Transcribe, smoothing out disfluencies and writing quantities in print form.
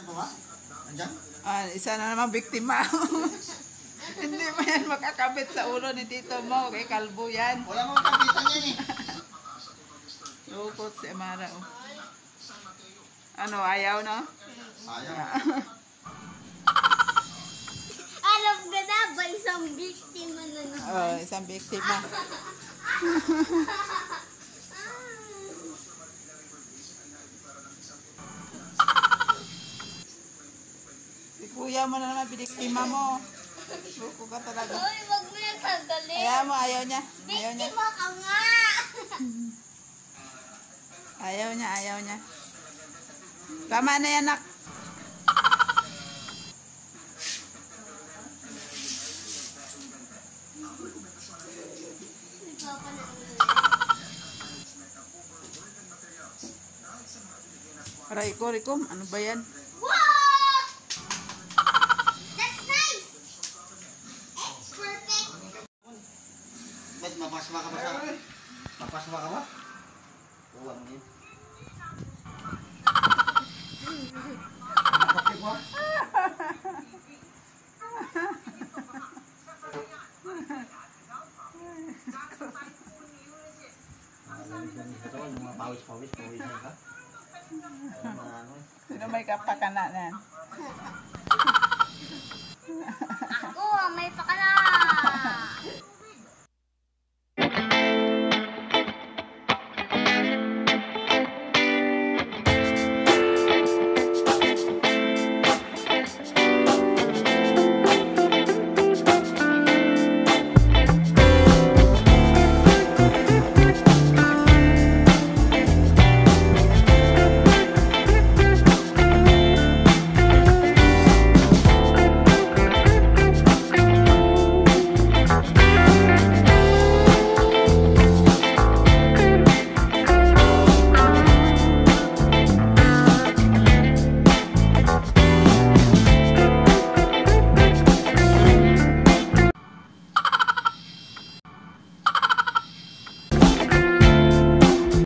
Isa na naman biktima. Hindi mo yan makakabit sa ulo ni Tito mo. Kay kalbo yan. Wala mo kapitan yan eh. Lukot si Amara. Oh. Ano, ayaw no? Ayaw. Alam ka na ba isang biktima na naman? Oh, isang biktima. Si kuya mo na naman, biktima mo. Luko ka talaga. Uy, wag mo yan sandali. Ayaw niya. Ayaw niya. Biktima ka nga. Ayaw niya. Tama na yan, nak. Rico, ano ba yan? Wow! That's nice! It's perfect! Ba't mapasma ka ba sa... Mapasma ka ba? Uwa mo yun. Nakapit mo? Mga pawis ka? Sino may kapakana na? Ako, may pakala!